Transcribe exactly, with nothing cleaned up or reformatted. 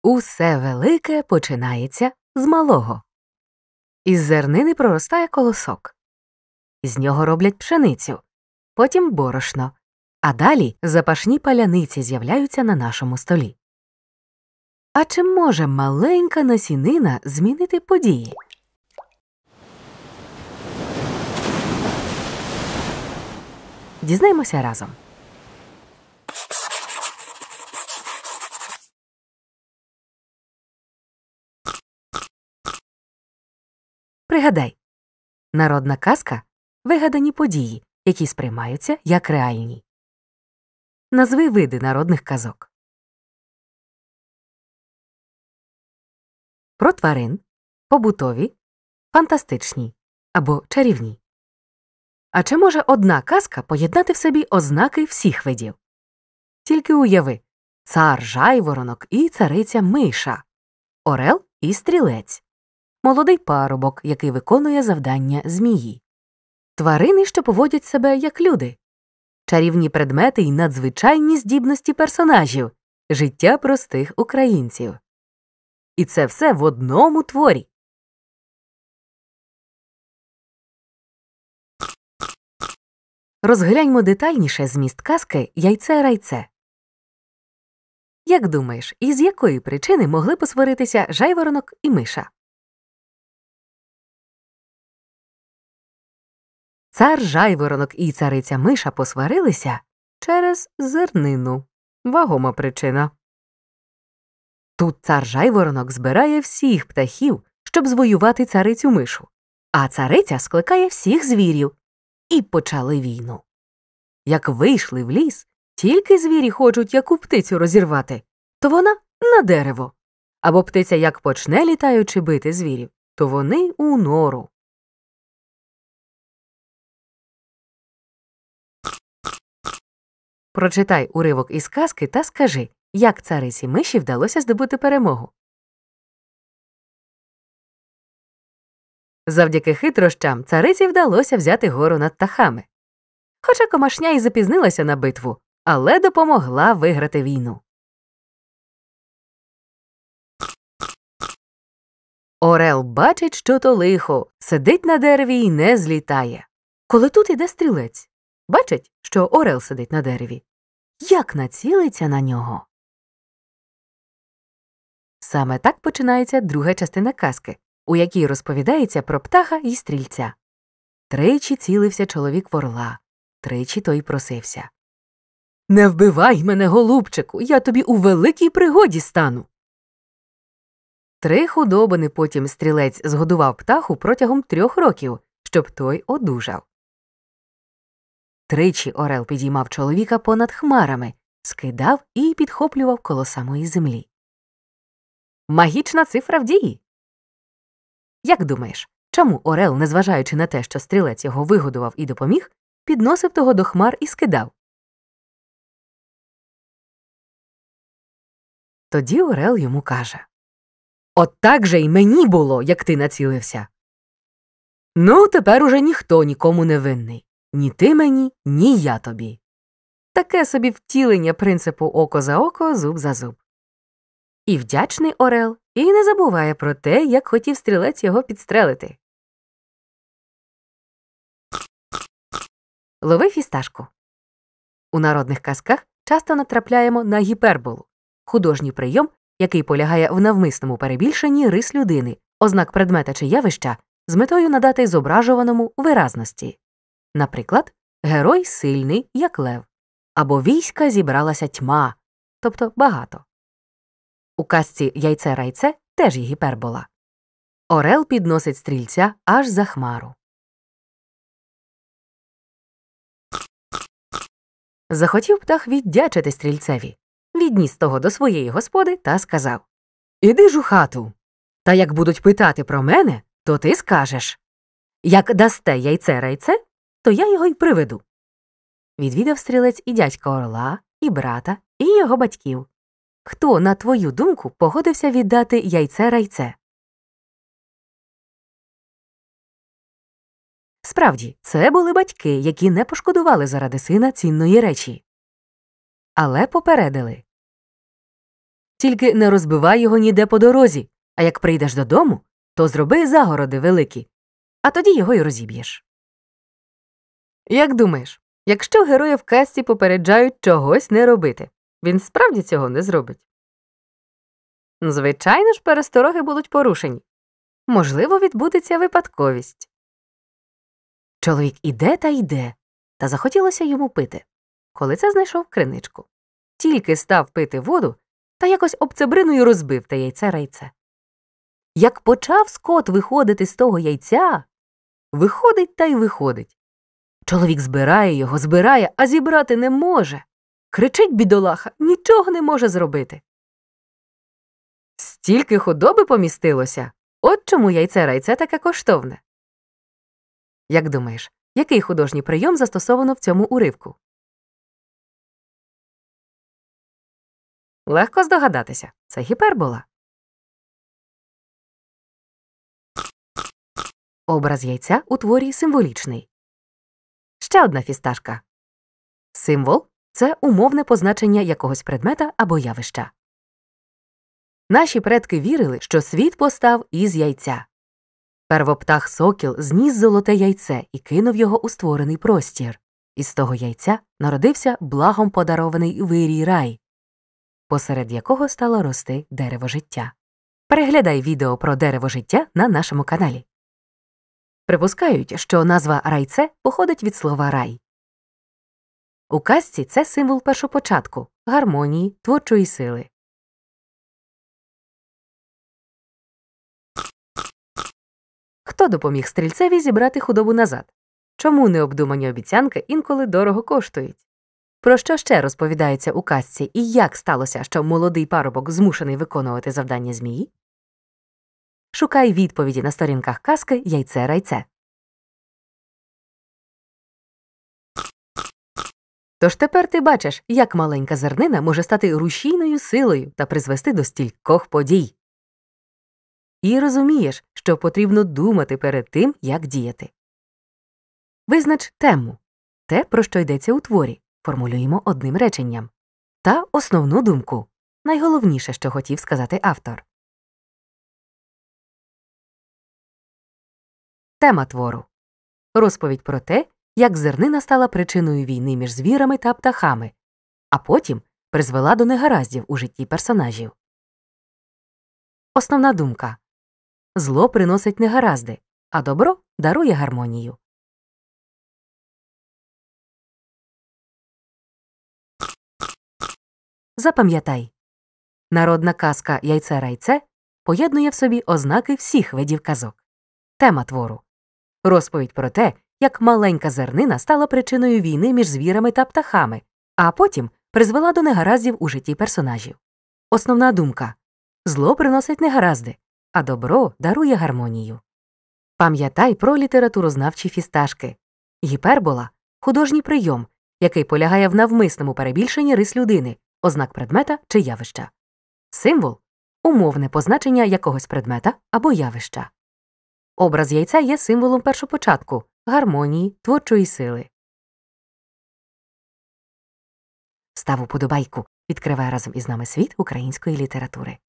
Усе велике починається з малого. Із зернини проростає колосок. З нього роблять пшеницю, потім борошно, а далі запашні паляниці з'являються на нашому столі. А чи може маленька насінина змінити події? Дізнаємося разом. Пригадай. Народна казка – вигадані події, які сприймаються як реальні. Назви види народних казок. Про тварин, побутові, фантастичні або чарівні. А чи може одна казка поєднати в собі ознаки всіх видів? Тільки уяви – цар жайворонок і цариця миша, орел і стрілець, молодий парубок, який виконує завдання змії, тварини, що поводять себе як люди, чарівні предмети і надзвичайні здібності персонажів, життя простих українців. І це все в одному творі. Розгляньмо детальніше зміст казки «Яйце-райце». Як думаєш, із якої причини могли посваритися жайворонок і миша? Цар жайворонок і цариця миша посварилися через зернину. Вагома причина. Тут цар жайворонок збирає всіх птахів, щоб звоювати царицю мишу, а цариця скликає всіх звірів. І почали війну. Як вийшли в ліс, тільки звірі хочуть яку птицю розірвати, то вона на дерево. Або птиця як почне літаючи бити звірів, то вони у нору. Прочитай уривок із казки та скажи, як цариці миші вдалося здобути перемогу. Завдяки хитрощам цариці вдалося взяти гору над птахами. Хоча комашня і запізнилася на битву, але допомогла виграти війну. Орел бачить, що то лихо, сидить на дереві і не злітає. Коли тут іде стрілець, бачить, що орел сидить на дереві. Як націлиться на нього? Саме так починається друга частина казки, у якій розповідається про птаха і стрільця. Тричі цілився чоловік в орла, тричі той просився. «Не вбивай мене, голубчику, я тобі у великій пригоді стану!» Три худобини потім стрілець згодував птаху протягом трьох років, щоб той одужав. Тричі орел підіймав чоловіка понад хмарами, скидав і підхоплював коло самої землі. Магічна цифра в дії. Як думаєш, чому орел, незважаючи на те, що стрілець його вигодував і допоміг, підносив того до хмар і скидав? Тоді орел йому каже: «От так же й мені було, як ти націлився. Ну, тепер уже ніхто нікому не винний. Ні ти мені, ні я тобі». Таке собі втілення принципу око за око, зуб за зуб. І вдячний орел, і не забуває про те, як хотів стрілець його підстрелити. Лови фісташку. У народних казках часто натрапляємо на гіперболу – художній прийом, який полягає в навмисному перебільшенні рис людини, ознак предмета чи явища, з метою надати зображуваному виразності. Наприклад, герой сильний, як лев, або війська зібралася тьма, тобто багато. У казці «Яйце-райце» теж є гіпербола. Орел підносить стрільця аж за хмару. Захотів птах віддячити стрільцеві. Відніс того до своєї господи та сказав: «Іди ж у хату, та як будуть питати про мене, то ти скажеш: як дасте яйце-райце, то я його й приведу». Відвідав стрілець і дядька орла, і брата, і його батьків. Хто, на твою думку, погодився віддати яйце-райце? Справді, це були батьки, які не пошкодували заради сина цінної речі. Але попередили: Тільки не розбивай його ніде по дорозі, а як прийдеш додому, то зроби загороди великі, а тоді його й розіб'єш. Як думаєш, якщо героя в казці попереджають чогось не робити, він справді цього не зробить? Звичайно ж, перестороги будуть порушені. Можливо, відбудеться випадковість. Чоловік іде та йде, та захотілося йому пити. Коли це знайшов криничку. Тільки став пити воду, та якось обцебриною розбив те яйце-райце. Як почав скот виходити з того яйця, виходить та й виходить. Чоловік збирає його, збирає, а зібрати не може. Кричить бідолаха, нічого не може зробити. Стільки худоби помістилося, от чому яйце-райце таке коштовне. Як думаєш, який художній прийом застосовано в цьому уривку? Легко здогадатися, це гіпербола. Образ яйця у творі символічний. Ще одна фісташка. Символ – це умовне позначення якогось предмета або явища. Наші предки вірили, що світ постав із яйця. Первоптах сокіл зніс золоте яйце і кинув його у створений простір. Із того яйця народився благом подарований вирій рай, посеред якого стало рости дерево життя. Переглядай відео про дерево життя на нашому каналі. Припускають, що назва райце походить від слова рай. У казці це символ першопочатку, гармонії, творчої сили. Хто допоміг стрільцеві зібрати худобу назад? Чому необдумані обіцянки інколи дорого коштують? Про що ще розповідається у казці і як сталося, що молодий парубок змушений виконувати завдання змії? Шукай відповіді на сторінках казки «Яйце-райце». Тож тепер ти бачиш, як маленька зернина може стати рушійною силою та призвести до стількох подій. І розумієш, що потрібно думати перед тим, як діяти. Визнач тему – те, про що йдеться у творі, формулюємо одним реченням. Та основну думку – найголовніше, що хотів сказати автор. Тема твору – розповідь про те, як зернина стала причиною війни між звірами та птахами, а потім призвела до негараздів у житті персонажів. Основна думка – зло приносить негаразди, а добро дарує гармонію. Запам'ятай, народна казка «Яйце-райце» поєднує в собі ознаки всіх видів казок. Тема твору – розповідь про те, як маленька зернина стала причиною війни між звірами та птахами, а потім призвела до негараздів у житті персонажів. Основна думка – зло приносить негаразди, а добро дарує гармонію. Пам'ятай про літературознавчі фісташки. Гіпербола – художній прийом, який полягає в навмисному перебільшенні рис людини, ознак предмета чи явища. Символ – умовне позначення якогось предмета або явища. Образ яйця є символом першопочатку, гармонії, творчої сили. Став уподобайку, відкривай разом із нами світ української літератури.